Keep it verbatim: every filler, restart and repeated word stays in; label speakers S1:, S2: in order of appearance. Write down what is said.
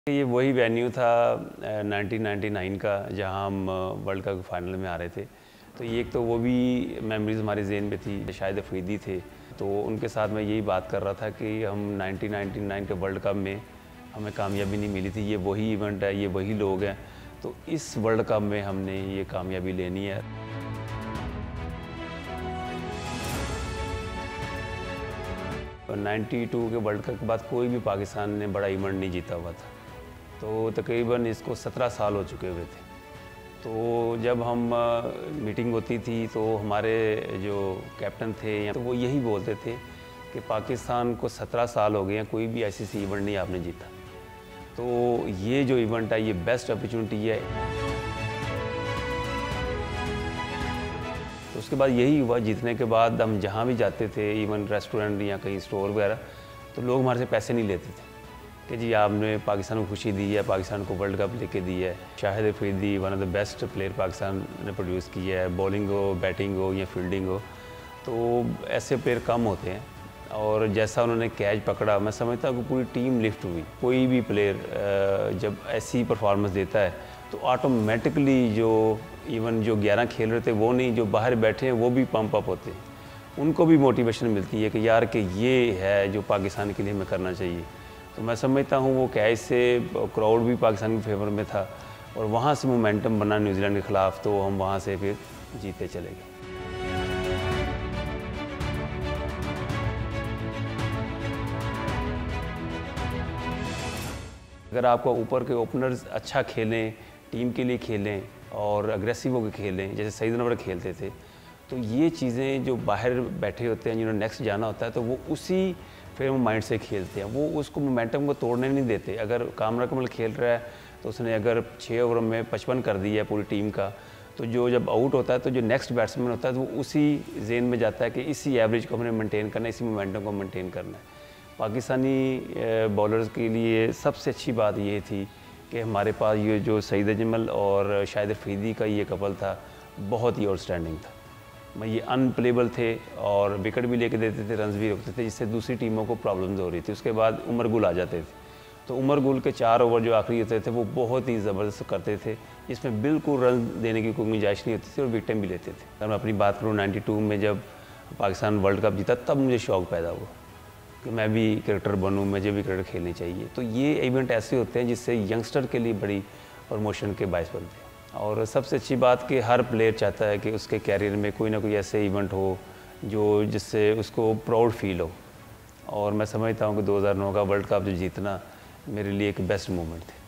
S1: ये वही वेन्यू था नाइनटीन नाइंटी नाइन का जहां हम वर्ल्ड कप फाइनल में आ रहे थे। तो ये एक तो वो भी मेमोरीज़ हमारे ज़हन में थी। शाहिद अफरीदी थे, तो उनके साथ मैं यही बात कर रहा था कि हम नाइनटीन नाइंटी नाइन के वर्ल्ड कप में हमें कामयाबी नहीं मिली थी। ये वही इवेंट है, ये वही लोग हैं, तो इस वर्ल्ड कप में हमने ये कामयाबी लेनी है। नाइंटी टू के वर्ल्ड कप के बाद कोई भी पाकिस्तान ने बड़ा इवेंट नहीं जीता हुआ था, तो तकरीबन इसको सत्रह साल हो चुके हुए थे। तो जब हम मीटिंग होती थी तो हमारे जो कैप्टन थे तो वो यही बोलते थे कि पाकिस्तान को सत्रह साल हो गए हैं, कोई भी ऐसी सी इवेंट नहीं आपने जीता। तो ये जो इवेंट है ये बेस्ट अपॉर्चुनिटी है। तो उसके बाद यही हुआ, जीतने के बाद हम जहाँ भी जाते थे, इवन रेस्टोरेंट या कहीं स्टोर वगैरह, तो लोग हमारे से पैसे नहीं लेते थे कि जी आपने पाकिस्तान को खुशी दी है, पाकिस्तान को वर्ल्ड कप लेके दी है। Shahid Afridi one of the best player Pakistan ने प्रोड्यूस किया है, बॉलिंग हो, बैटिंग हो या फील्डिंग हो, तो ऐसे प्लेयर कम होते हैं। और जैसा उन्होंने कैच पकड़ा, मैं समझता हूँ कि पूरी टीम लिफ्ट हुई। कोई भी प्लेयर जब ऐसी परफॉर्मेंस देता है तो ऑटोमेटिकली जो इवन जो ग्यारह खेल रहे थे वो नहीं, जो बाहर बैठे हैं वो भी पंप अप होते हैं। उनको भी मोटिवेशन मिलती है कि यार कि ये है जो पाकिस्तान के लिए हमें करना चाहिए। तो मैं समझता हूँ वो कैच से क्राउड भी पाकिस्तान के फेवर में था और वहाँ से मोमेंटम बना न्यूजीलैंड के ख़िलाफ़, तो हम वहाँ से फिर जीते चले गए। अगर आपको ऊपर के ओपनर्स अच्छा खेलें, टीम के लिए खेलें और अग्रेसिव होकर खेलें जैसे सईद अनवर खेलते थे, तो ये चीज़ें जो बाहर बैठे होते हैं जिन्होंने नेक्स्ट जाना होता है, तो वो उसी फ्रेम माइंड से खेलते हैं। वो उसको मोमेंटम को तोड़ने नहीं देते। अगर कामरा कमल खेल रहा है तो उसने अगर छः ओवर में पचपन कर दिया है पूरी टीम का, तो जो जब आउट होता है तो जो नेक्स्ट बैट्समैन होता है तो वो उसी जेन में जाता है कि इसी एवरेज को हमने मेंटेन करना है, इसी मोमेंटम को मेंटेन करना है। पाकिस्तानी बॉलर्स के लिए सबसे अच्छी बात ये थी कि हमारे पास ये जो सईद अजमल और शाहिद अफरीदी का ये कपल था, बहुत ही आउटस्टैंडिंग था। मैं ये अनप्लेबल थे और विकेट भी लेके देते थे, रन्स भी रोकते थे, जिससे दूसरी टीमों को प्रॉब्लम्स हो रही थी। उसके बाद उमर गुल आ जाते थे, तो उमर गुल के चार ओवर जो आखिरी होते थे वो बहुत ही ज़बरदस्त करते थे, जिसमें बिल्कुल रन देने की कोई गुंजाइश नहीं होती थी और विकेट भी लेते थे। अगर मैं अपनी बात करूँ नाइंटी टू में जब पाकिस्तान वर्ल्ड कप जीता, तब मुझे शौक़ पैदा हुआ कि मैं भी क्रिकेटर बनूँ, मुझे भी क्रिकेट खेलनी चाहिए। तो ये इवेंट ऐसे होते हैं जिससे यंगस्टर के लिए बड़ी प्रमोशन के बायस बनते हैं। और सबसे अच्छी बात कि हर प्लेयर चाहता है कि उसके कैरियर में कोई ना कोई ऐसे इवेंट हो जो जिससे उसको प्राउड फील हो। और मैं समझता हूँ कि दो हज़ार नौ का वर्ल्ड कप जो जीतना मेरे लिए एक बेस्ट मोमेंट थे।